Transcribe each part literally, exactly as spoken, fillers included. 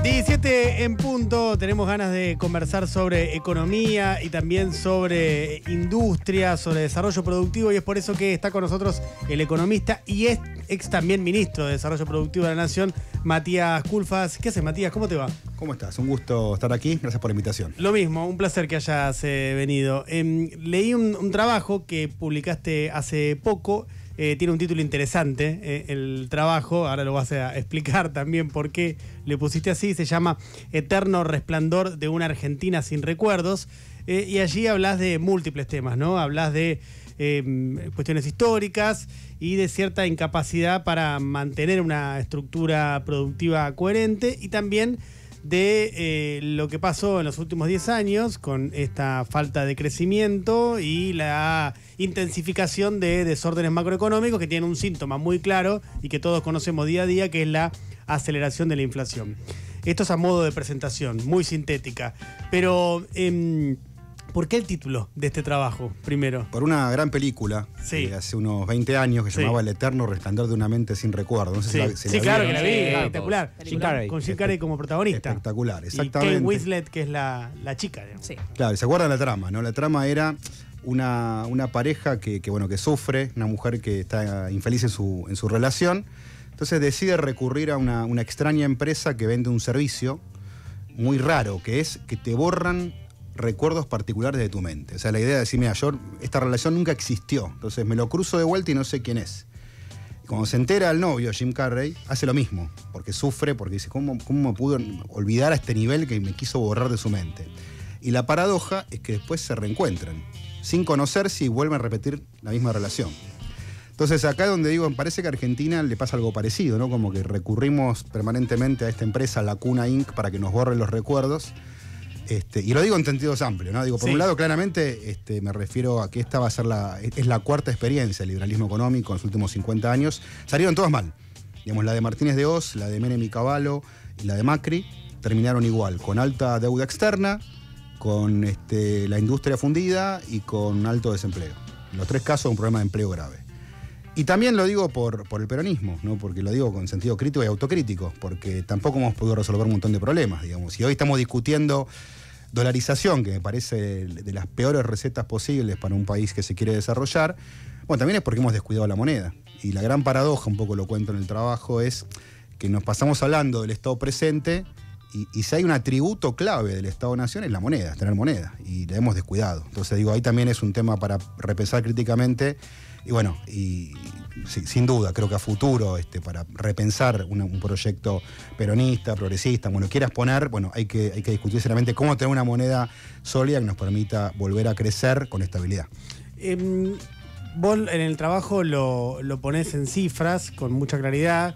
diecisiete en punto, tenemos ganas de conversar sobre economía y también sobre industria, sobre desarrollo productivo, y es por eso que está con nosotros el economista y es ex también ministro de Desarrollo Productivo de la Nación, Matías Culfas. ¿Qué haces, Matías? ¿Cómo te va? ¿Cómo estás? Un gusto estar aquí, gracias por la invitación. Lo mismo, un placer que hayas eh, venido. Eh, leí un, un trabajo que publicaste hace poco. Eh, tiene un título interesante, eh, el trabajo, ahora lo vas a explicar también por qué le pusiste así, se llama Eterno Resplandor de una Argentina sin recuerdos, eh, y allí hablas de múltiples temas, ¿no? Hablas de eh, cuestiones históricas y de cierta incapacidad para mantener una estructura productiva coherente, y también de eh, lo que pasó en los últimos diez años con esta falta de crecimiento y la intensificación de desórdenes macroeconómicos que tienen un síntoma muy claro y que todos conocemos día a día, que es la aceleración de la inflación. Esto es a modo de presentación, muy sintética, pero eh, ¿por qué el título de este trabajo, primero? Por una gran película, sí, de hace unos veinte años, que se sí. llamaba El Eterno Resplandor de una Mente sin recuerdo. No sé sí, si la, si sí la claro vieron. que la vi, sí, espectacular. Jim Carrey. Con Jim Carrey como protagonista. Espectacular, exactamente. Y Kate Winslet, que es la, la chica. Sí. Claro, ¿se acuerdan la trama? ¿No? La trama era una, una pareja que, que, bueno, que sufre, una mujer que está infeliz en su, en su relación. Entonces decide recurrir a una, una extraña empresa que vende un servicio muy raro, que es que te borran recuerdos particulares de tu mente. O sea, la idea de decir, mira, yo, esta relación nunca existió, entonces me lo cruzo de vuelta y no sé quién es. Y cuando se entera el novio, Jim Carrey, hace lo mismo, porque sufre, porque dice, ¿cómo, cómo me pudo olvidar a este nivel que me quiso borrar de su mente? Y la paradoja es que después se reencuentran, sin conocerse, y vuelven a repetir la misma relación. Entonces acá es donde digo, me parece que a Argentina le pasa algo parecido, ¿no? Como que recurrimos permanentemente a esta empresa, Lacuna Incorporated, para que nos borre los recuerdos. Este, y lo digo en sentidos amplios, ¿no? Digo, por sí. un lado, claramente, este, me refiero a que esta va a ser la, es la cuarta experiencia del liberalismo económico en los últimos cincuenta años. Salieron todas mal. Digamos, la de Martínez de Hoz, la de Menem y Cavallo y la de Macri terminaron igual, con alta deuda externa, con este, la industria fundida y con alto desempleo. En los tres casos, un problema de empleo grave. Y también lo digo por, por el peronismo, ¿no? Porque lo digo con sentido crítico y autocrítico, porque tampoco hemos podido resolver un montón de problemas, digamos. Y hoy estamos discutiendo dolarización, que me parece de las peores recetas posibles para un país que se quiere desarrollar. Bueno, también es porque hemos descuidado la moneda. Y la gran paradoja, un poco lo cuento en el trabajo, es que nos pasamos hablando del Estado presente y, y si hay un atributo clave del Estado-Nación es la moneda, tener moneda, y la hemos descuidado. Entonces digo, ahí también es un tema para repensar críticamente. Y bueno, y, sí, sin duda, creo que a futuro, este, para repensar una, un proyecto peronista, progresista, bueno, quieras poner, bueno, hay que, hay que discutir seriamente cómo tener una moneda sólida que nos permita volver a crecer con estabilidad. Eh, vos en el trabajo lo, lo ponés en cifras con mucha claridad.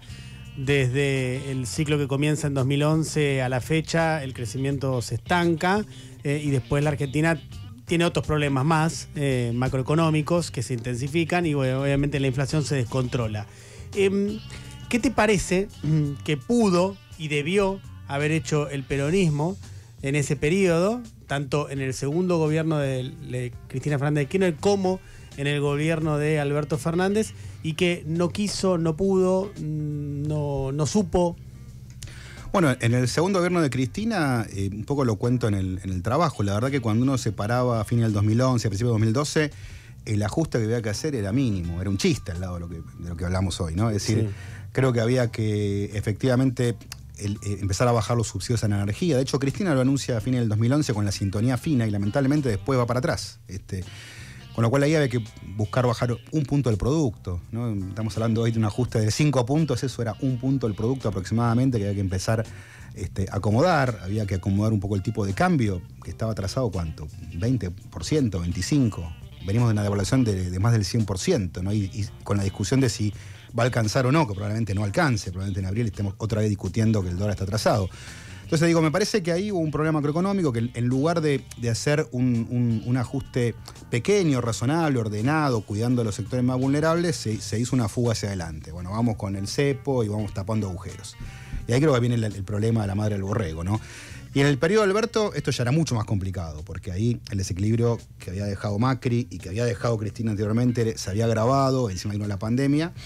Desde el ciclo que comienza en dos mil once a la fecha, el crecimiento se estanca, eh, y después la Argentina tiene otros problemas más eh, macroeconómicos que se intensifican y bueno, obviamente la inflación se descontrola. Eh, ¿Qué te parece que pudo y debió haber hecho el peronismo en ese periodo, tanto en el segundo gobierno de, de Cristina Fernández de Kirchner como en el gobierno de Alberto Fernández, y que no quiso, no pudo, no, no supo? Bueno, en el segundo gobierno de Cristina, eh, un poco lo cuento en el, en el trabajo, la verdad que cuando uno se paraba a fines del dos mil once, a principios del dos mil doce, el ajuste que había que hacer era mínimo, era un chiste al lado de lo que, de lo que hablamos hoy, ¿no? Es decir, sí. creo que había que efectivamente el, eh, empezar a bajar los subsidios a la energía. De hecho, Cristina lo anuncia a fines del dos mil once con la sintonía fina y lamentablemente después va para atrás. Este, Con lo cual ahí había que buscar bajar un punto del producto, ¿no? Estamos hablando hoy de un ajuste de cinco puntos, eso era un punto del producto aproximadamente, que había que empezar este, a acomodar, había que acomodar un poco el tipo de cambio, que estaba atrasado, ¿cuánto? veinte por ciento, veinticinco por ciento. Venimos de una devaluación de, de más del cien por ciento, ¿no? Y, y con la discusión de si va a alcanzar o no, que probablemente no alcance, probablemente en abril estemos otra vez discutiendo que el dólar está atrasado. Entonces digo, me parece que ahí hubo un problema macroeconómico que en lugar de, de hacer un, un, un ajuste pequeño, razonable, ordenado, cuidando a los sectores más vulnerables, se, se hizo una fuga hacia adelante. Bueno, vamos con el cepo y vamos tapando agujeros. Y ahí creo que viene el, el problema de la madre del borrego, ¿no? Y en el periodo de Alberto esto ya era mucho más complicado, porque ahí el desequilibrio que había dejado Macri y que había dejado Cristina anteriormente se había agravado, encima vino la pandemia.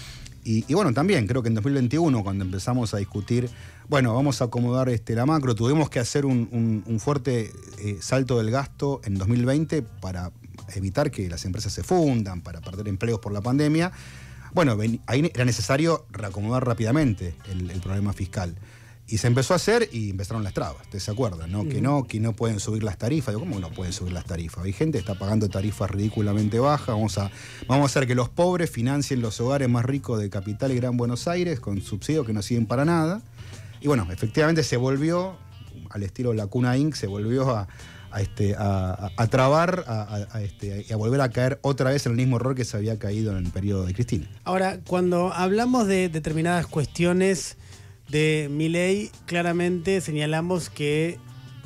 Y, y bueno, también creo que en dos mil veintiuno, cuando empezamos a discutir, bueno, vamos a acomodar este, la macro, tuvimos que hacer un, un, un fuerte eh, salto del gasto en dos mil veinte para evitar que las empresas se fundan, para perder empleos por la pandemia. Bueno, ven, ahí era necesario reacomodar rápidamente el, el problema fiscal. Y se empezó a hacer y empezaron las trabas, ¿ustedes se acuerdan? ¿No? Mm. Que no, que no pueden subir las tarifas. Digo, ¿cómo no pueden subir las tarifas? Hay gente que está pagando tarifas ridículamente bajas. Vamos a, vamos a hacer que los pobres financien los hogares más ricos de Capital y Gran Buenos Aires con subsidios que no sirven para nada. Y bueno, efectivamente se volvió, al estilo La Cuna incorporated, se volvió a, a, este, a, a trabar a, a, este, y a volver a caer otra vez en el mismo error que se había caído en el periodo de Cristina. Ahora, cuando hablamos de determinadas cuestiones de Milei, claramente señalamos que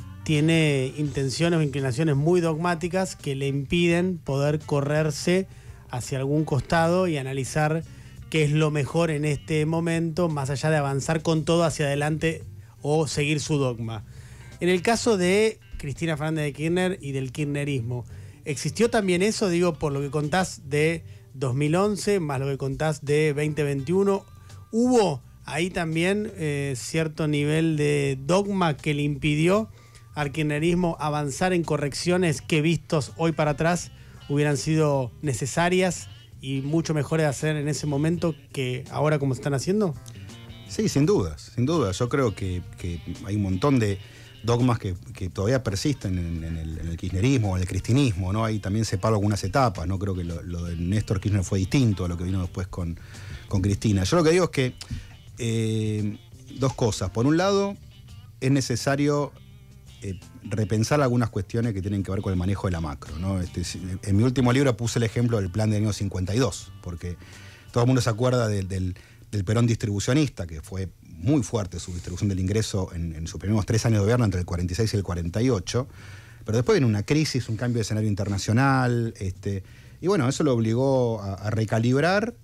tiene intenciones o inclinaciones muy dogmáticas que le impiden poder correrse hacia algún costado y analizar qué es lo mejor en este momento, más allá de avanzar con todo hacia adelante o seguir su dogma. En el caso de Cristina Fernández de Kirchner y del kirchnerismo, ¿existió también eso, digo, por lo que contás de dos mil once, más lo que contás de veinte veintiuno? ¿Hubo ahí también eh, cierto nivel de dogma que le impidió al kirchnerismo avanzar en correcciones que, vistos hoy para atrás, hubieran sido necesarias y mucho mejores de hacer en ese momento que ahora como están haciendo? Sí, sin dudas, sin dudas. Yo creo que, que hay un montón de dogmas que, que todavía persisten en, en, el, en el kirchnerismo o en el cristinismo, ¿no? Ahí también separo algunas etapas, ¿no? Creo que lo, lo de Néstor Kirchner fue distinto a lo que vino después con, con Cristina. Yo lo que digo es que Eh, dos cosas. Por un lado, es necesario eh, repensar algunas cuestiones que tienen que ver con el manejo de la macro, ¿no? Este, en mi último libro puse el ejemplo del plan del año cincuenta y dos, porque todo el mundo se acuerda de, del, del Perón distribucionista, que fue muy fuerte su distribución del ingreso en, en sus primeros tres años de gobierno, entre el cuarenta y seis y el cuarenta y ocho, pero después viene una crisis, un cambio de escenario internacional, este, y bueno, eso lo obligó a, a recalibrar.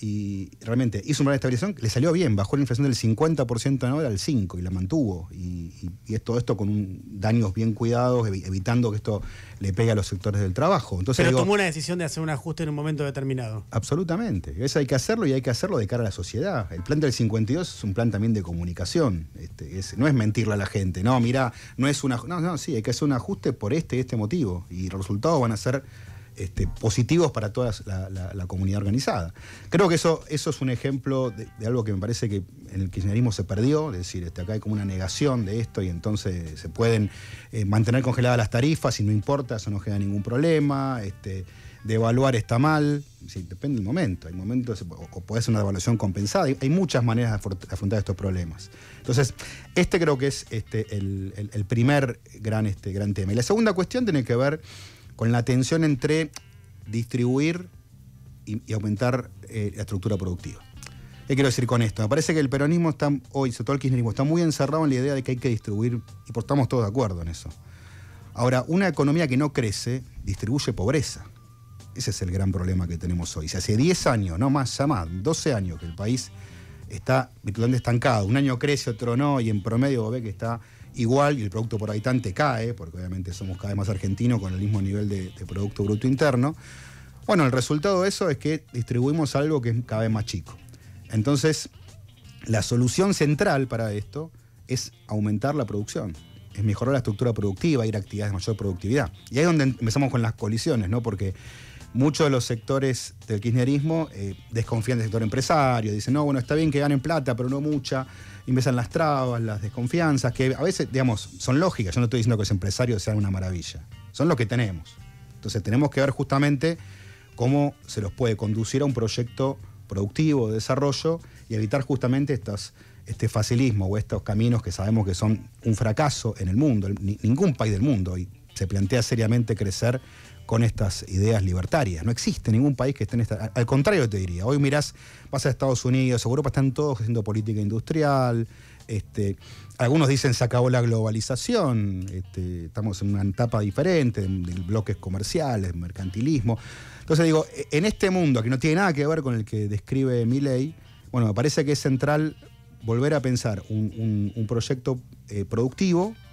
Y realmente hizo un plan de estabilización que le salió bien, bajó la inflación del cincuenta por ciento anual al cinco por ciento y la mantuvo. Y, y, y todo esto con un, daños bien cuidados, evitando que esto le pegue a los sectores del trabajo. Entonces, Pero digo, tomó una decisión de hacer un ajuste en un momento determinado. Absolutamente. Eso hay que hacerlo y hay que hacerlo de cara a la sociedad. El plan del cincuenta y dos es un plan también de comunicación. Este, es, no es mentirle a la gente. No, mira, no es una. No, no, sí, hay que hacer un ajuste por este y este motivo. Y los resultados van a ser Este, positivos para toda la, la, la comunidad organizada. Creo que eso, eso es un ejemplo de, de algo que me parece que en el kirchnerismo se perdió, es decir, este, acá hay como una negación de esto y entonces se pueden eh, mantener congeladas las tarifas y no importa, eso no genera ningún problema, este, devaluar está mal, sí, depende del momento, hay momentos, o, o puede ser una devaluación compensada, hay, hay muchas maneras de afrontar estos problemas. Entonces, este creo que es este, el, el, el primer gran, este, gran tema. Y la segunda cuestión tiene que ver con la tensión entre distribuir y, y aumentar eh, la estructura productiva. ¿Qué quiero decir con esto? Me parece que el peronismo está, hoy, sobre todo el kirchnerismo, está muy encerrado en la idea de que hay que distribuir, y por estamos todos de acuerdo en eso. Ahora, una economía que no crece, distribuye pobreza. Ese es el gran problema que tenemos hoy. Si hace diez años, no más, ya más, doce años que el país está virtualmente estancado, un año crece, otro no, y en promedio ve que está igual y el producto por habitante cae, porque obviamente somos cada vez más argentinos con el mismo nivel de, de Producto Bruto Interno. Bueno, el resultado de eso es que distribuimos algo que es cada vez más chico. Entonces, la solución central para esto es aumentar la producción, es mejorar la estructura productiva, ir a actividades de mayor productividad. Y ahí es donde empezamos con las colisiones, ¿no? Porque muchos de los sectores del kirchnerismo eh, desconfían del sector empresario, dicen, no, bueno, está bien que ganen plata, pero no mucha. Y empiezan las trabas, las desconfianzas, que a veces, digamos, son lógicas. Yo no estoy diciendo que los empresarios sean una maravilla. Son lo que tenemos. Entonces tenemos que ver justamente cómo se los puede conducir a un proyecto productivo de desarrollo y evitar justamente estos, este facilismo o estos caminos que sabemos que son un fracaso en el mundo. Ni, ningún país del mundo hoy se plantea seriamente crecer con estas ideas libertarias. No existe ningún país que esté en esta... Al contrario te diría, hoy mirás, vas a Estados Unidos, Europa, están todos haciendo política industrial, este, algunos dicen se acabó la globalización, este, estamos en una etapa diferente, de, de bloques comerciales, mercantilismo. Entonces digo, en este mundo que no tiene nada que ver con el que describe Milei, bueno, me parece que es central volver a pensar un, un, un proyecto eh, productivo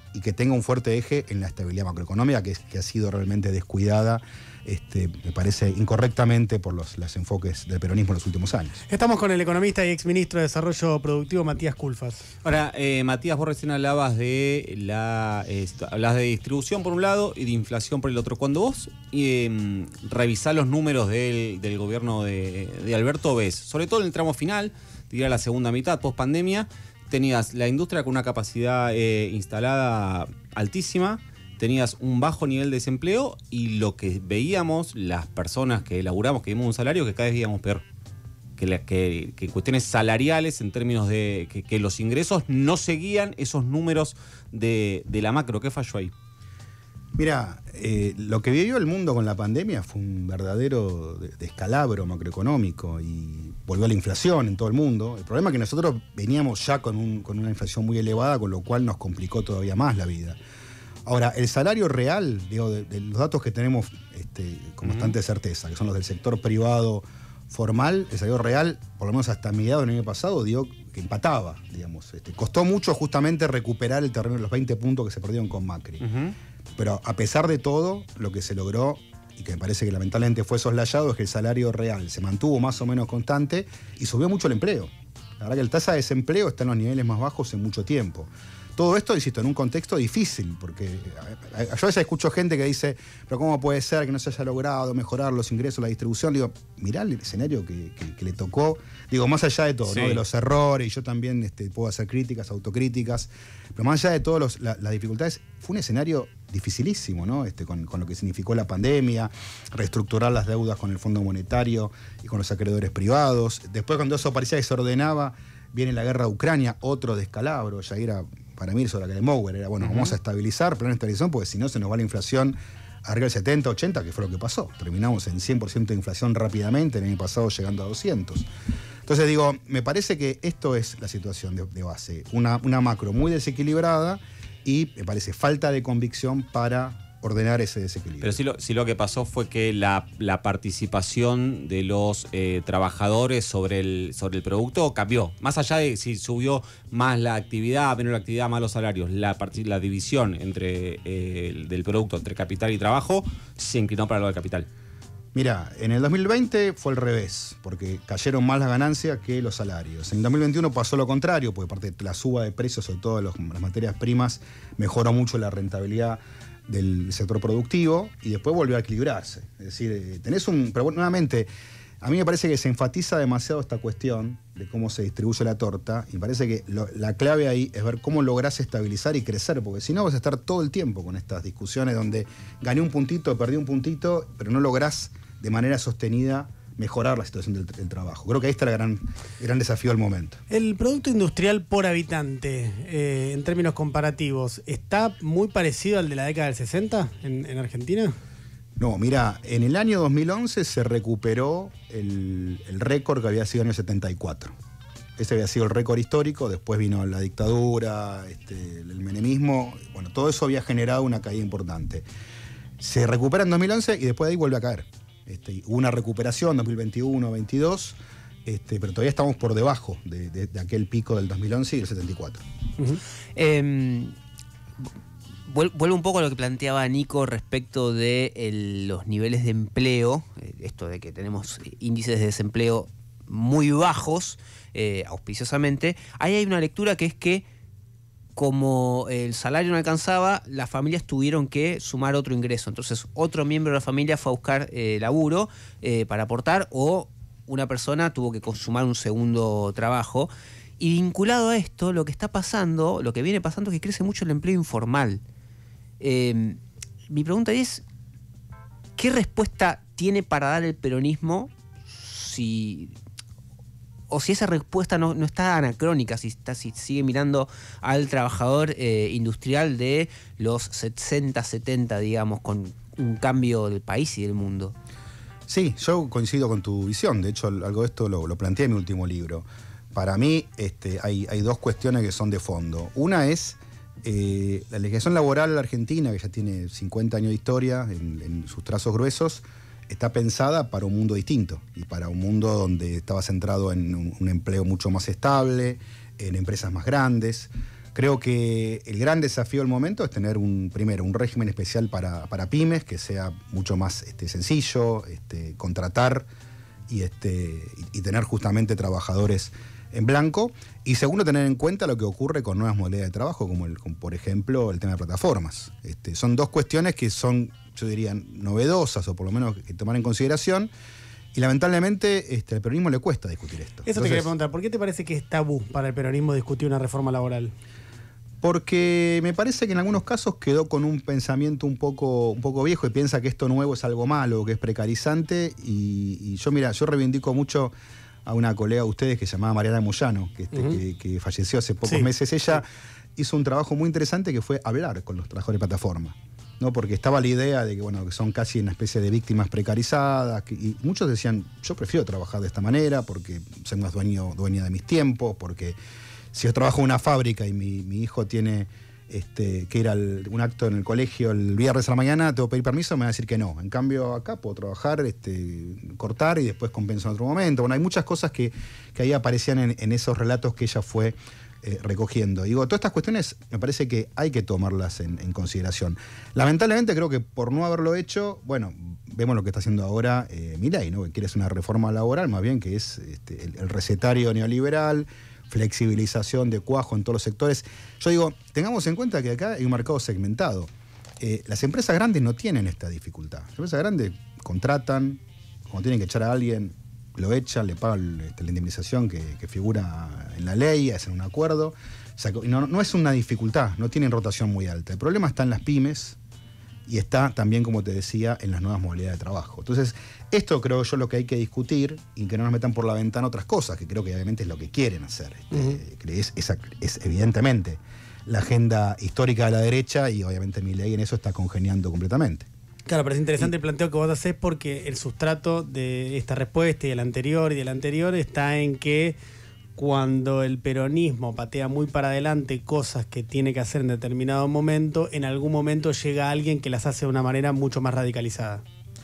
y que tenga un fuerte eje en la estabilidad macroeconómica, que, es, que ha sido realmente descuidada, este, me parece incorrectamente, por los, los enfoques del peronismo en los últimos años. Estamos con el economista y exministro de Desarrollo Productivo, Matías Culfas. Ahora, eh, Matías, vos recién hablabas de la eh, hablabas de distribución por un lado y de inflación por el otro. Cuando vos eh, revisás los números del, del gobierno de, de Alberto, ves, sobre todo en el tramo final, diría la segunda mitad, post pandemia, tenías la industria con una capacidad eh, instalada altísima, tenías un bajo nivel de desempleo y lo que veíamos, las personas que laburamos, que vimos un salario, que cada vez veíamos peor. Que, la, que, que cuestiones salariales en términos de que, que los ingresos no seguían esos números de, de la macro. ¿Qué falló ahí? Mira, eh, lo que vivió el mundo con la pandemia fue un verdadero descalabro macroeconómico y volvió a la inflación en todo el mundo. El problema es que nosotros veníamos ya con, un, con una inflación muy elevada, con lo cual nos complicó todavía más la vida. Ahora, el salario real, digo, de, de los datos que tenemos este, con bastante certeza, que son los del sector privado formal, el salario real, por lo menos hasta mediados del año pasado, dio que empataba, digamos. Este, costó mucho justamente recuperar el terreno de los veinte puntos que se perdieron con Macri. Uh-huh. Pero a pesar de todo, lo que se logró, y que me parece que lamentablemente fue soslayado, es que el salario real se mantuvo más o menos constante y subió mucho el empleo. La verdad que la tasa de desempleo está en los niveles más bajos en mucho tiempo. Todo esto, insisto, en un contexto difícil, porque yo a veces escucho gente que dice, pero ¿cómo puede ser que no se haya logrado mejorar los ingresos, la distribución? Digo, mirá el escenario que, que, que le tocó, digo, más allá de todo, sí, ¿no? De los errores, y yo también este, puedo hacer críticas, autocríticas, pero más allá de todas la, las dificultades, fue un escenario dificilísimo, ¿no? Este, con, con lo que significó la pandemia, reestructurar las deudas con el Fondo Monetario y con los acreedores privados. Después, cuando eso parecía que se ordenaba, viene la guerra de Ucrania, otro descalabro, ya era... Para mí, sobre la que Mower era, bueno, uh-huh. vamos a estabilizar, plan de estabilización, porque si no se nos va la inflación arriba del setenta, ochenta, que fue lo que pasó. Terminamos en cien por ciento de inflación rápidamente, el año pasado llegando a doscientos. Entonces digo, me parece que esto es la situación de, de base. Una, una macro muy desequilibrada y me parece falta de convicción para ordenar ese desequilibrio. Pero sí lo, sí lo que pasó fue que la, la participación de los eh, trabajadores sobre el, sobre el producto cambió. Más allá de si subió más la actividad, menos la actividad, más los salarios, la, la división entre eh, el, del producto entre capital y trabajo se inclinó para lo del capital. Mira, en el dos mil veinte fue al revés, porque cayeron más las ganancias que los salarios. En el dos mil veintiuno pasó lo contrario, porque aparte de la suba de precios, sobre todo los, las materias primas, mejoró mucho la rentabilidad del sector productivo y después volvió a equilibrarse. Es decir, tenés un... Pero nuevamente, a mí me parece que se enfatiza demasiado esta cuestión de cómo se distribuye la torta y me parece que lo, la clave ahí es ver cómo lográs estabilizar y crecer, porque si no vas a estar todo el tiempo con estas discusiones donde gané un puntito, perdí un puntito, pero no lográs de manera sostenida mejorar la situación del, del trabajo. Creo que ahí está el gran, gran desafío del momento. El Producto Industrial por habitante, eh, en términos comparativos, ¿está muy parecido al de la década del sesenta en, en Argentina? No, mira, en el año dos mil once se recuperó el, el récord que había sido en el setenta y cuatro. Ese había sido el récord histórico, después vino la dictadura, este, el menemismo, bueno, todo eso había generado una caída importante. Se recupera en dos mil once y después de ahí vuelve a caer. Este, hubo una recuperación en dos mil veintiuno, veintidós, este, pero todavía estamos por debajo de, de, de aquel pico del dos mil once y del setenta y cuatro. Uh-huh. Eh, vuelvo un poco a lo que planteaba Nico respecto de el, los niveles de empleo, eh, esto de que tenemos índices de desempleo muy bajos, eh, auspiciosamente. Ahí hay una lectura que es que como el salario no alcanzaba, las familias tuvieron que sumar otro ingreso. Entonces, otro miembro de la familia fue a buscar eh, laburo eh, para aportar, o una persona tuvo que consumar un segundo trabajo. Y vinculado a esto, lo que está pasando, lo que viene pasando es que crece mucho el empleo informal. Eh, mi pregunta es, ¿qué respuesta tiene para dar el peronismo si... o si esa respuesta no, no está anacrónica, si, está, si sigue mirando al trabajador eh, industrial de los sesenta, setenta, digamos, con un cambio del país y del mundo? Sí, yo coincido con tu visión. De hecho, algo de esto lo, lo planteé en mi último libro. Para mí este, hay, hay dos cuestiones que son de fondo. Una es eh, la legislación laboral argentina, que ya tiene cincuenta años de historia en, en sus trazos gruesos, está pensada para un mundo distinto y para un mundo donde estaba centrado en un, un empleo mucho más estable, en empresas más grandes. creo que el gran desafío del momento es tener un, primero, un régimen especial para, para pymes, que sea mucho más este, sencillo, este, contratar y, este, y, y tener justamente trabajadores en blanco. Y segundo, tener en cuenta lo que ocurre con nuevas modalidades de trabajo, como, el, como por ejemplo el tema de plataformas. Este, son dos cuestiones que son, yo diría, novedosas, o por lo menos que tomar en consideración. Y lamentablemente este, al peronismo le cuesta discutir esto. Eso Entonces, te quería preguntar, ¿por qué te parece que es tabú para el peronismo discutir una reforma laboral? Porque me parece que en algunos casos quedó con un pensamiento un poco, un poco viejo y piensa que esto nuevo es algo malo, que es precarizante. Y, y yo, mira, yo reivindico mucho a una colega de ustedes que se llamaba Mariana Moyano, que, este, uh-huh. que, que falleció hace pocos sí. meses. Ella sí. hizo un trabajo muy interesante que fue hablar con los trabajadores de plataforma, ¿no? Porque estaba la idea de que, bueno, que son casi una especie de víctimas precarizadas, que, y muchos decían, yo prefiero trabajar de esta manera porque soy más dueño, dueña de mis tiempos, porque si yo trabajo en una fábrica y mi, mi hijo tiene este, que ir a un acto en el colegio el viernes a la mañana, tengo que pedir permiso, me va a decir que no. En cambio, acá puedo trabajar, este, cortar y después compenso en otro momento. Bueno, hay muchas cosas que, que ahí aparecían en, en esos relatos que ella fue Eh, recogiendo. Digo, todas estas cuestiones me parece que hay que tomarlas en, en consideración. Lamentablemente creo que por no haberlo hecho, bueno, vemos lo que está haciendo ahora eh, Milei, ¿no? Que quiere hacer una reforma laboral, más bien que es este, el, el recetario neoliberal, flexibilización de cuajo en todos los sectores. Yo digo, tengamos en cuenta que acá hay un mercado segmentado. Eh, las empresas grandes no tienen esta dificultad. Las empresas grandes contratan, cuando tienen que echar a alguien, lo echan, le pagan este, la indemnización que, que figura en la ley, hacen un acuerdo. O sea, no, no es una dificultad, no tienen rotación muy alta. El problema está en las pymes y está también, como te decía, en las nuevas modalidades de trabajo. Entonces, esto creo yo lo que hay que discutir y que no nos metan por la ventana otras cosas, que creo que obviamente es lo que quieren hacer. Este, uh-huh. es, es, es evidentemente la agenda histórica de la derecha y obviamente Milei en eso está congeniando completamente. Claro, pero es interesante el planteo que vos haces porque el sustrato de esta respuesta y del anterior y del anterior está en que cuando el peronismo patea muy para adelante cosas que tiene que hacer en determinado momento, en algún momento llega alguien que las hace de una manera mucho más radicalizada.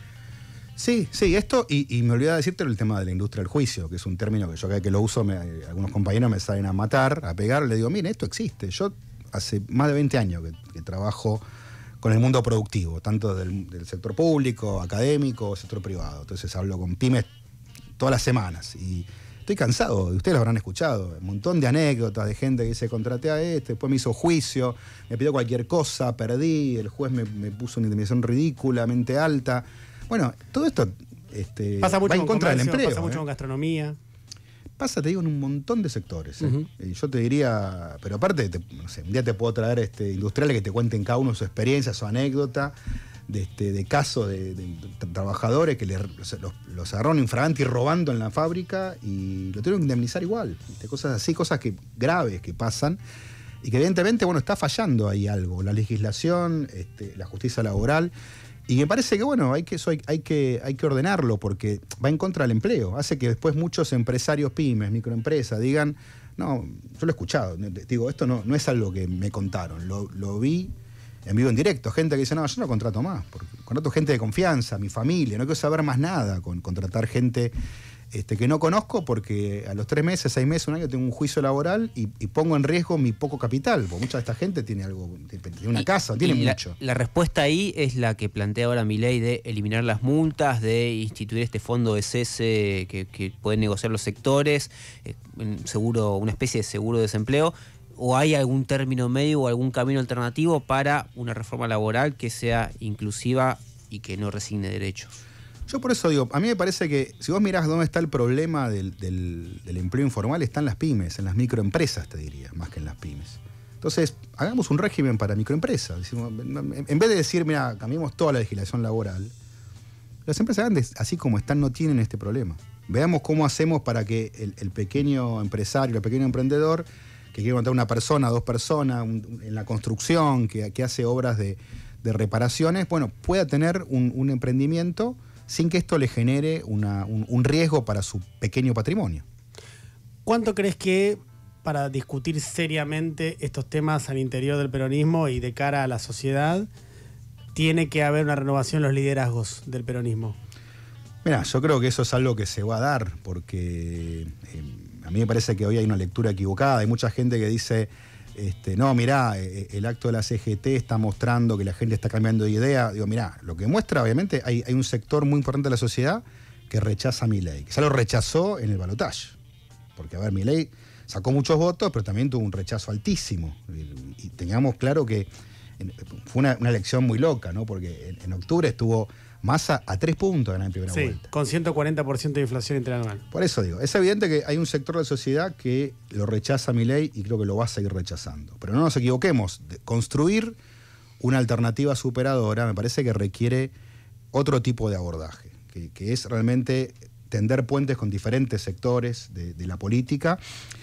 Sí, sí, esto, y, y me olvidaba decirte el tema de la industria del juicio, que es un término que yo cada que lo uso, me, algunos compañeros me salen a matar, a pegar, le digo, mire, esto existe. Yo hace más de veinte años que, que trabajo con el mundo productivo, tanto del, del sector público, académico, sector privado. Entonces hablo con pymes todas las semanas y estoy cansado, ustedes lo habrán escuchado, un montón de anécdotas de gente que dice, contraté a este, después me hizo juicio, me pidió cualquier cosa, perdí, el juez me, me puso una indemnización ridículamente alta. Bueno, todo esto este, pasa mucho va en contra del empleo. Pasa mucho ¿eh? con gastronomía. Pasa, te digo, en un montón de sectores. ¿eh? Uh-huh. Y yo te diría, pero aparte, te, no sé, un día te puedo traer este, industriales que te cuenten cada uno su experiencia, su anécdota, de, este, de casos de, de, de trabajadores que le, los, los agarraron infraganti robando en la fábrica y lo tuvieron que indemnizar igual. ¿Viste? Cosas así, cosas que, graves que pasan y que evidentemente, bueno, está fallando ahí algo. La legislación, este, la justicia laboral. Y me parece que, bueno, hay que, eso hay, hay, que, hay que ordenarlo porque va en contra del empleo. Hace que después muchos empresarios pymes, microempresas, digan, no, yo lo he escuchado, digo, esto no, no es algo que me contaron, lo, lo vi en vivo en directo. Gente que dice, no, yo no contrato más, porque contrato gente de confianza, mi familia, no quiero saber más nada con contratar gente este, que no conozco porque a los tres meses, seis meses, un año tengo un juicio laboral y, y pongo en riesgo mi poco capital, porque mucha de esta gente tiene algo, tiene una y, casa, tiene y mucho. La, la respuesta ahí es la que plantea ahora Milei de eliminar las multas, de instituir este fondo de cese que, que pueden negociar los sectores, eh, seguro, una especie de seguro de desempleo. ¿O hay algún término medio o algún camino alternativo para una reforma laboral que sea inclusiva y que no resigne derechos? Yo por eso digo, a mí me parece que si vos mirás dónde está el problema del, del, del empleo informal, está en las pymes, en las microempresas, te diría, más que en las pymes. Entonces, hagamos un régimen para microempresas. Decimos, en vez de decir, mira, cambiemos toda la legislación laboral, las empresas grandes, así como están, no tienen este problema. Veamos cómo hacemos para que el, el pequeño empresario, el pequeño emprendedor, que quiere montar una persona, dos personas, un, en la construcción, que, que hace obras de, de reparaciones, bueno, pueda tener un, un emprendimiento sin que esto le genere una, un, un riesgo para su pequeño patrimonio. ¿Cuánto crees que para discutir seriamente estos temas al interior del peronismo y de cara a la sociedad tiene que haber una renovación en los liderazgos del peronismo? Mira, yo creo que eso es algo que se va a dar, porque eh, a mí me parece que hoy hay una lectura equivocada. Hay mucha gente que dice, Este, no, mirá, el acto de la C G T está mostrando que la gente está cambiando de idea. Digo, mirá, lo que muestra, obviamente, hay, hay un sector muy importante de la sociedad que rechaza a Milei, que ya lo rechazó en el balotaje. Porque, a ver, Milei sacó muchos votos, pero también tuvo un rechazo altísimo. Y, y tengamos claro que en, fue una, una elección muy loca, ¿no? Porque en, en octubre estuvo Massa a tres puntos en la primera sí, vuelta. Con ciento cuarenta por ciento de inflación interanual. Por eso digo, es evidente que hay un sector de la sociedad que lo rechaza a Milei y creo que lo va a seguir rechazando. Pero no nos equivoquemos, de construir una alternativa superadora me parece que requiere otro tipo de abordaje, que, que es realmente tender puentes con diferentes sectores de, de la política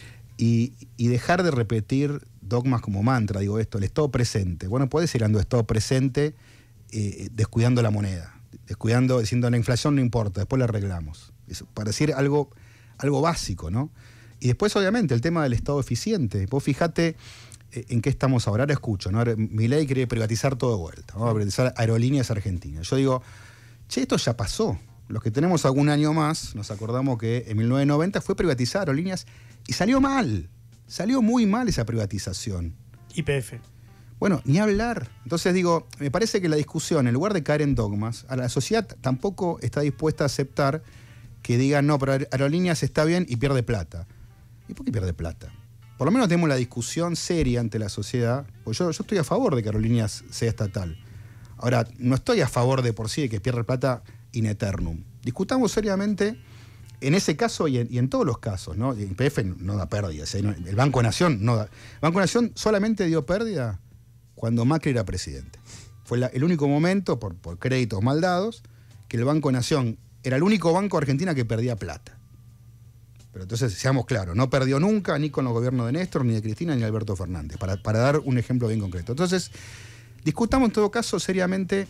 y, y dejar de repetir dogmas como mantra, digo esto, el Estado presente. Bueno, puedes ir dando Estado presente eh, descuidando la moneda. Descuidando, diciendo la inflación no importa, después la arreglamos. Eso, para decir algo, algo básico, ¿no? Y después, obviamente, el tema del Estado eficiente. Vos fijate eh, en qué estamos ahora. Ahora escucho, ¿no? Milei quiere privatizar todo de vuelta. Vamos a privatizar Aerolíneas Argentinas. Yo digo, che, esto ya pasó. Los que tenemos algún año más, nos acordamos que en mil novecientos noventa fue privatizar Aerolíneas y salió mal. Salió muy mal esa privatización. Y P F. Bueno, ni hablar. Entonces digo, me parece que la discusión, en lugar de caer en dogmas, a la sociedad tampoco está dispuesta a aceptar que digan, no, pero Aerolíneas está bien y pierde plata. ¿Y por qué pierde plata? Por lo menos tenemos la discusión seria ante la sociedad, porque yo, yo estoy a favor de que Aerolíneas sea estatal. Ahora, no estoy a favor de por sí de que pierda plata in eternum. Discutamos seriamente en ese caso y en, y en todos los casos, ¿no? El P F no da pérdidas, ¿eh? El Banco Nación no da. El Banco Nación solamente dio pérdida cuando Macri era presidente. Fue la, el único momento, por, por créditos mal dados, que el Banco Nación era el único banco de Argentina que perdía plata. Pero entonces, seamos claros, no perdió nunca, ni con los gobiernos de Néstor, ni de Cristina, ni de Alberto Fernández, para, para dar un ejemplo bien concreto. Entonces, discutamos en todo caso seriamente,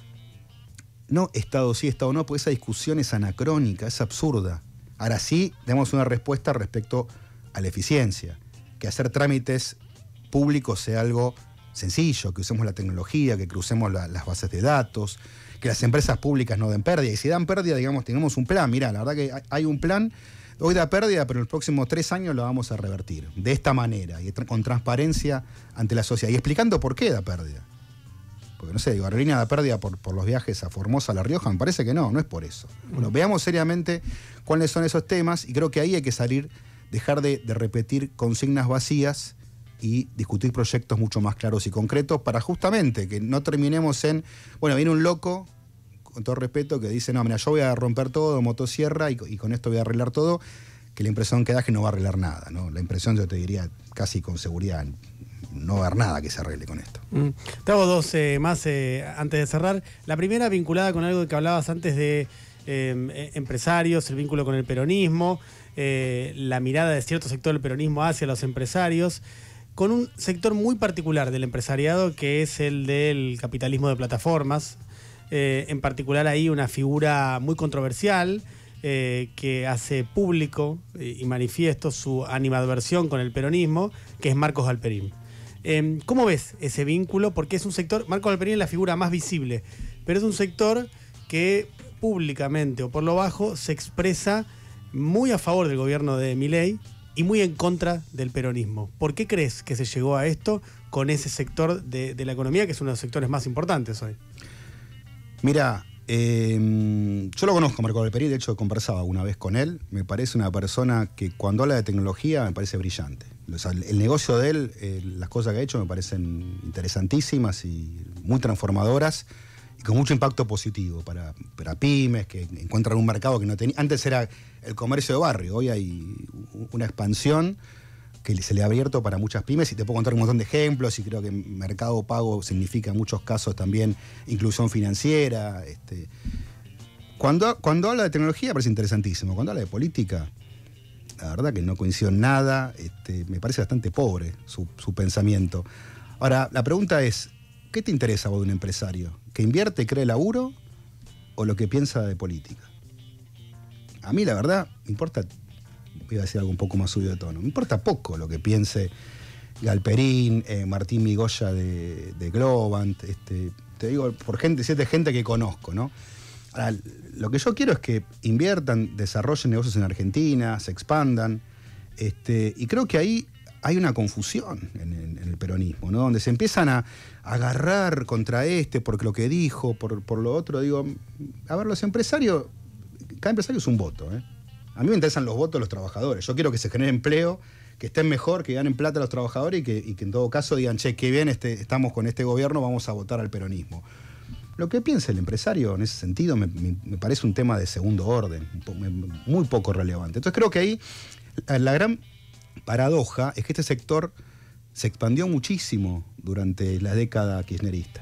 no Estado sí, Estado no, porque esa discusión es anacrónica, es absurda. Ahora sí, demos una respuesta respecto a la eficiencia, que hacer trámites públicos sea algo sencillo, que usemos la tecnología, que crucemos la, las bases de datos, que las empresas públicas no den pérdida. Y si dan pérdida, digamos, tengamos un plan. Mirá, la verdad que hay un plan, hoy da pérdida, pero en los próximos tres años lo vamos a revertir. De esta manera, y tra- con transparencia ante la sociedad. Y explicando por qué da pérdida. Porque, no sé, digo, Aerolínea da pérdida por, por los viajes a Formosa, a La Rioja, me parece que no, no es por eso. Bueno, veamos seriamente cuáles son esos temas, y creo que ahí hay que salir, dejar de, de repetir consignas vacías y discutir proyectos mucho más claros y concretos para justamente que no terminemos en, bueno, viene un loco, con todo respeto, que dice, no, mira, yo voy a romper todo, motosierra, y, y con esto voy a arreglar todo, que la impresión que da es que no va a arreglar nada, ¿no? La impresión, yo te diría casi con seguridad, no va a haber nada que se arregle con esto. Mm. Te hago dos eh, más eh, antes de cerrar. La primera vinculada con algo que hablabas antes de eh, empresarios, el vínculo con el peronismo, eh, la mirada de cierto sector del peronismo hacia los empresarios, con un sector muy particular del empresariado que es el del capitalismo de plataformas. Eh, en particular ahí una figura muy controversial eh, que hace público eh, y manifiesto su animadversión con el peronismo, que es Marcos Galperín. Eh, ¿Cómo ves ese vínculo? Porque es un sector, Marcos Galperín es la figura más visible, pero es un sector que públicamente o por lo bajo se expresa muy a favor del gobierno de Milei y muy en contra del peronismo. ¿Por qué crees que se llegó a esto con ese sector de, de la economía, que es uno de los sectores más importantes hoy? Mira, eh, yo lo conozco, Marco Galperín, de hecho conversaba una vez con él. Me parece una persona que cuando habla de tecnología me parece brillante. O sea, el negocio de él, eh, las cosas que ha hecho me parecen interesantísimas y muy transformadoras y con mucho impacto positivo para, para pymes que encuentran un mercado que no tenía. Antes era el comercio de barrio, hoy hay una expansión que se le ha abierto para muchas pymes y te puedo contar un montón de ejemplos y creo que Mercado Pago significa en muchos casos también inclusión financiera. Este. Cuando, cuando habla de tecnología me parece interesantísimo, cuando habla de política, la verdad que no coincido en nada, este, me parece bastante pobre su, su pensamiento. Ahora, la pregunta es, ¿qué te interesa vos de un empresario? ¿Que invierte y cree laburo o lo que piensa de política? A mí la verdad me importa, voy a decir algo un poco más subido de tono, me importa poco lo que piense Galperín, eh, Martín Migoya de, de Globant, este, te digo por gente, siete gente que conozco, ¿no? Ahora, lo que yo quiero es que inviertan, desarrollen negocios en Argentina, se expandan, este, y creo que ahí hay una confusión en, en, en el peronismo, ¿no? Donde se empiezan a, a agarrar contra este por lo que dijo, por, por lo otro. Digo, a ver, los empresarios, cada empresario es un voto, ¿eh? A mí me interesan los votos de los trabajadores. Yo quiero que se genere empleo, que estén mejor, que ganen plata los trabajadores y que, y que en todo caso digan, che, qué bien este, estamos con este gobierno, vamos a votar al peronismo. Lo que piensa el empresario en ese sentido me, me, me parece un tema de segundo orden, muy poco relevante. Entonces creo que ahí la gran paradoja es que este sector se expandió muchísimo durante la década kirchnerista.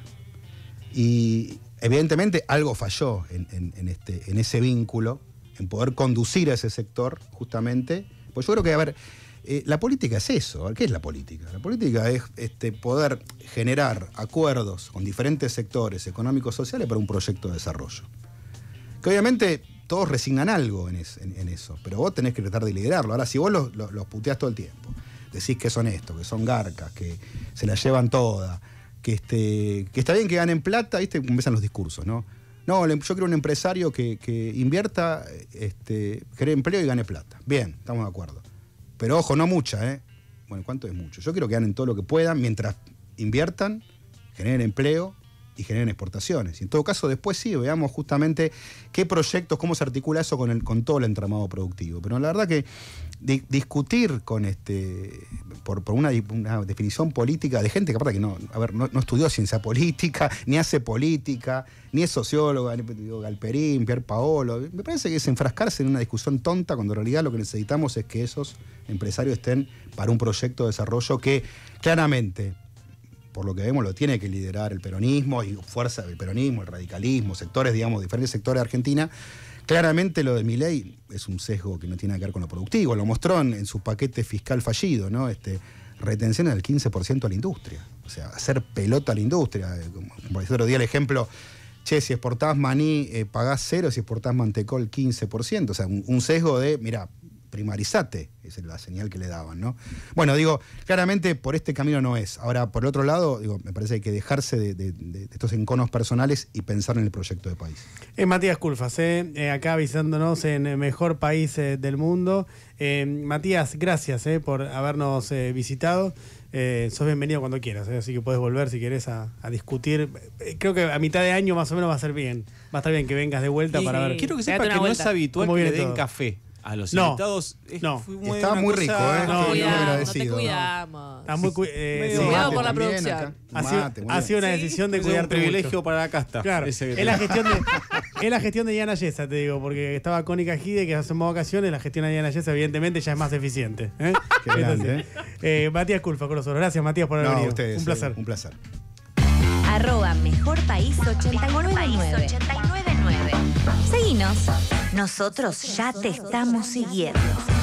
Y evidentemente algo falló en, en, en, este, en ese vínculo, en poder conducir a ese sector, justamente. Pues yo creo que, a ver, eh, la política es eso. ¿Qué es la política? La política es este, poder generar acuerdos con diferentes sectores económicos sociales para un proyecto de desarrollo. Que obviamente todos resignan algo en, es, en, en eso, pero vos tenés que tratar de liderarlo. Ahora, si vos los, los, los puteás todo el tiempo, decís que son esto, que son garcas, que se la llevan toda, que, este, que está bien que ganen plata, ¿viste? Empiezan los discursos, ¿no? No, yo quiero un empresario que, que invierta, este, cree empleo y gane plata. Bien, estamos de acuerdo. Pero ojo, no mucha, ¿eh? Bueno, ¿cuánto es mucho? Yo quiero que ganen todo lo que puedan mientras inviertan, generen empleo y generen exportaciones. Y en todo caso, después sí, veamos justamente qué proyectos, cómo se articula eso con, el, con todo el entramado productivo. Pero la verdad que di, discutir con este por, por una, una definición política de gente que aparte que no, a ver, no, no estudió ciencia política, ni hace política, ni es socióloga, ni digo, Galperín, Pier Paolo. Me parece que es enfrascarse en una discusión tonta cuando en realidad lo que necesitamos es que esos empresarios estén para un proyecto de desarrollo que claramente, por lo que vemos, lo tiene que liderar el peronismo y fuerza del peronismo, el radicalismo, sectores, digamos, diferentes sectores de Argentina. Claramente lo de Milei es un sesgo que no tiene que ver con lo productivo. Lo mostró en, en su paquete fiscal fallido, ¿no? Este, retención del quince por ciento a la industria. O sea, hacer pelota a la industria. Como, como el otro día el ejemplo, che, si exportás maní, eh, pagás cero, si exportás mantecol, quince por ciento. O sea, un, un sesgo de, mirá, primarizate, esa es la señal que le daban, ¿no? Bueno, digo, claramente por este camino no es. Ahora, por el otro lado, digo, me parece que hay que dejarse de, de, de estos enconos personales y pensar en el proyecto de país. Es Matías Culfas, eh, eh, acá avisándonos en el mejor país eh, del mundo. Eh, Matías, gracias eh, por habernos eh, visitado. Eh, sos bienvenido cuando quieras, eh, así que puedes volver si querés a, a discutir. Eh, creo que a mitad de año más o menos va a ser bien. Va a estar bien que vengas de vuelta y, para ver. Quiero que sepa que no es habitual que le den todo. Café a los no, invitados. Es, no. Muy Estaba muy rico, ¿eh? No, Estoy muy cuidamos, agradecido. no te cuidamos. Está muy cu eh, sí. Cuidado por la También producción. acá. Ha sido, Mate, ha sido una Sí. decisión de Es cuidarte un privilegio mucho. para la casta. Claro, ese que es la, tengo. gestión de, es la gestión de Diana Yesa, te digo, porque estaba Cónica Gide, que hacemos vacaciones, la gestión de Diana Yesa evidentemente ya es más eficiente. ¿eh? Qué grande, eh, Matías Culfa con nosotros. Gracias, Matías, por haber No, venido. ustedes, un placer. eh, un placer. Arroba Mejor País ochenta y nueve nueve. Seguinos. Nosotros ya te estamos siguiendo.